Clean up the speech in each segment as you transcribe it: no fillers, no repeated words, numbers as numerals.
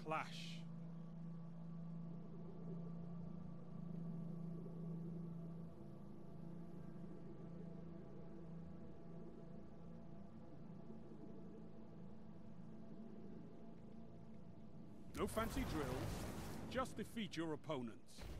clash. No fancy drills, just defeat your opponents.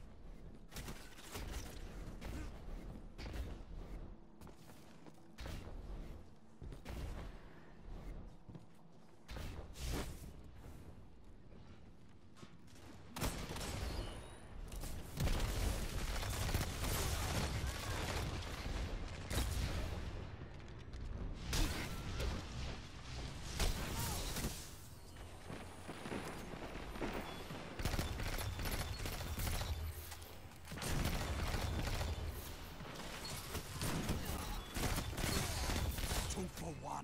For one.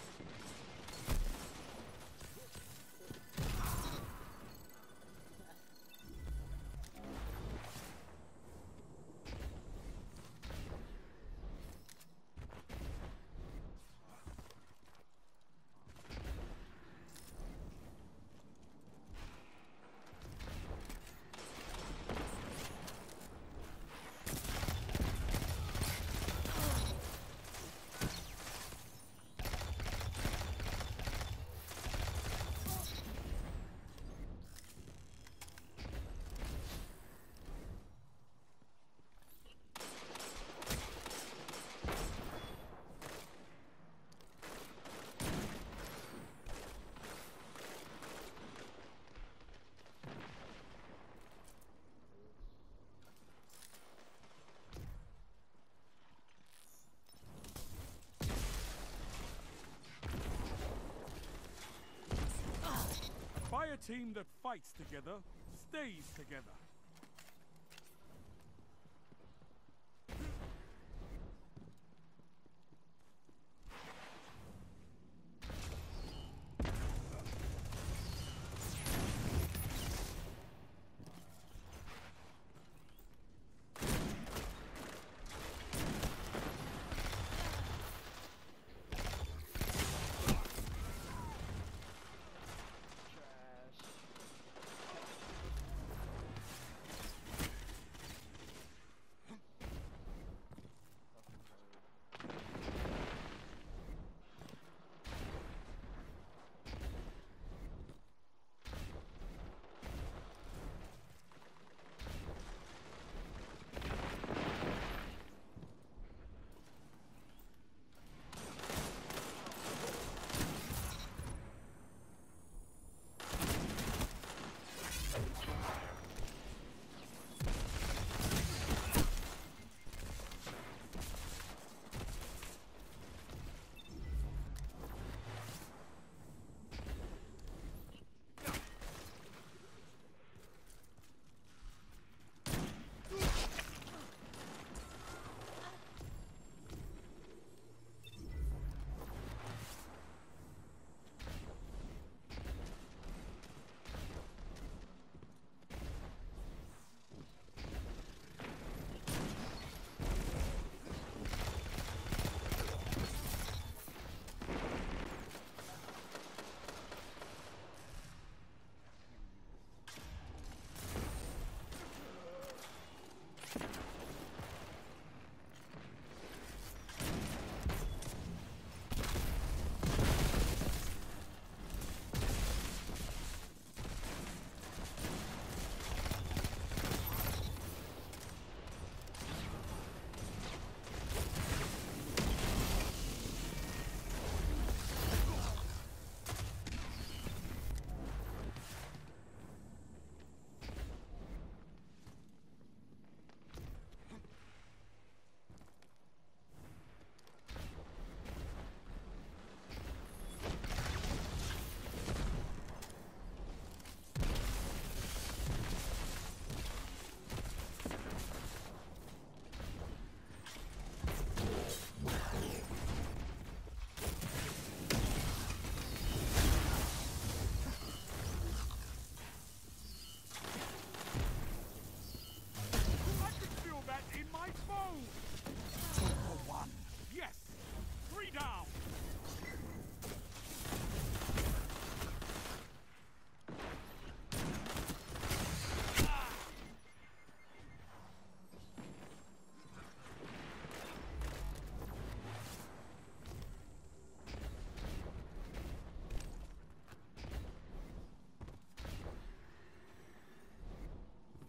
Fire team that fights together stays together.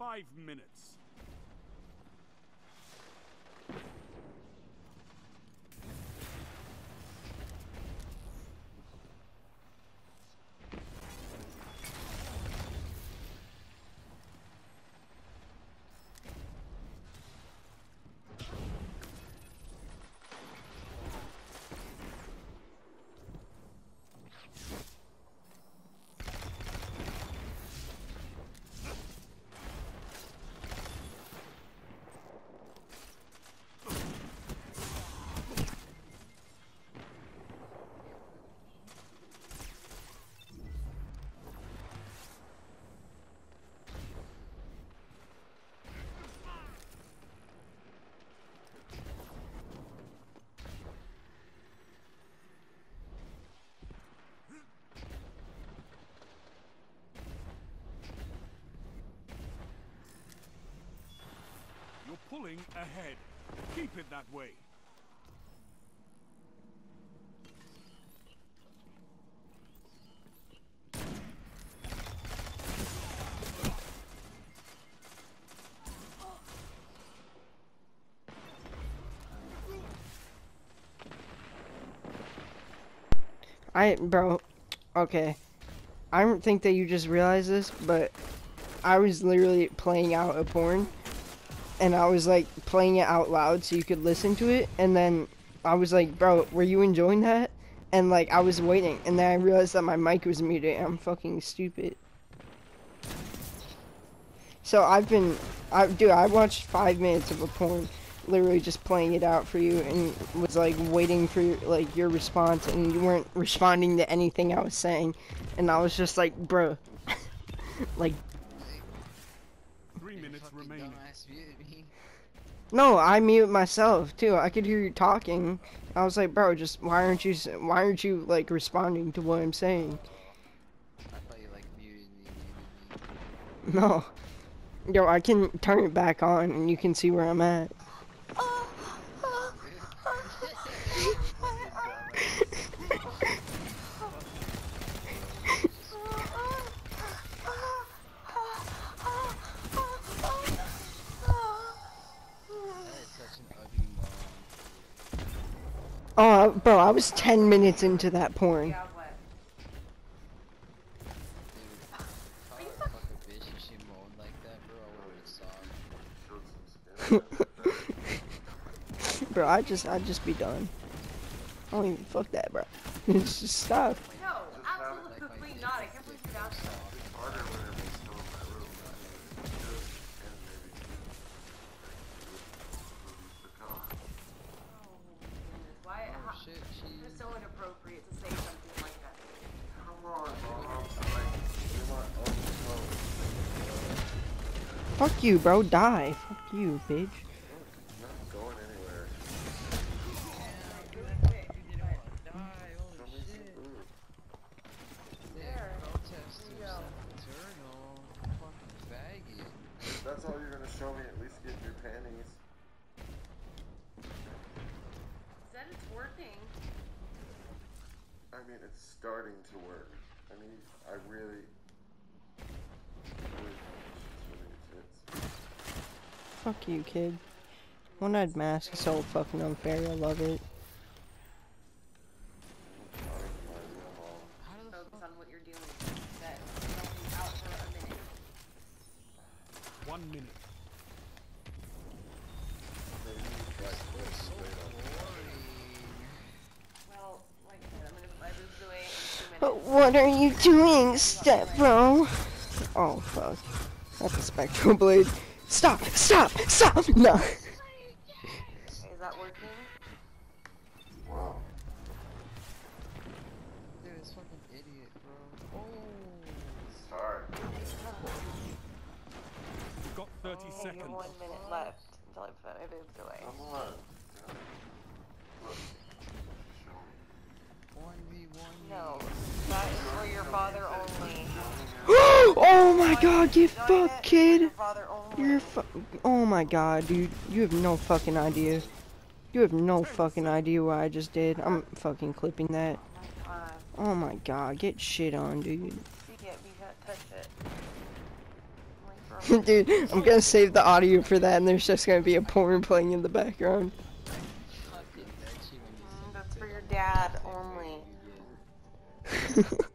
5 minutes. You're pulling ahead. Keep it that way. Bro, okay. I don't think that you just realized this, but I was literally playing out a porn, and I was like playing it out loud so you could listen to it, and then I was like, bro, were you enjoying that? And like, I was waiting, and then I realized that my mic was muted. I'm fucking stupid. So dude, I watched 5 minutes of a porn, literally just playing it out for you, and was like waiting for like your response, and you weren't responding to anything I was saying, and I was just like, bro, like, 3 minutes remaining. no, I muted myself too. I could hear you talking. I was like, bro, just why aren't you like responding to what I'm saying? I thought you like muted me. No. Yo, I can turn it back on and you can see where I'm at. Oh, bro, I was 10 minutes into that porn. Bro, I'd just be done. I don't even fuck that, bro. It's just stop. No, absolutely not. I can't believe you asked that. Why? It's so inappropriate to say something like that. Come on, Mom. You want Fuck you, bro. Die. Fuck you, bitch. not going anywhere. That's all you're gonna show me. At least get your panties. Said it's working. I mean, it's starting to work. I mean, I really tits. Fuck you, kid. One-eyed mask is so fucking unfair. I love it. Focus on what you're doing. That don't be out for a minute. 1 minute. Well, like I said, I'm gonna put my boobs away in 2 minutes. But what are you doing, step bro? Oh fuck. That's a spectral blade. Stop! Stop! Stop! No. Is that working? Wow. Dude, this fucking idiot, bro. Oh. Sorry. You've got 30 You have seconds. 1 minute left until I put my boobs away. Come on. 1v1. No, that is for your father only. Oh my god, get Enjoy fucked, it, kid! your father only. You're oh my god, dude. You have no fucking idea. You have no fucking idea what I just did. I'm fucking clipping that. Oh my god. Oh my god, get shit on, dude. See it, you can't touch it. I'm like, bro, Dude, I'm gonna save the audio for that, and there's just gonna be a porn playing in the background. That's for your dad only.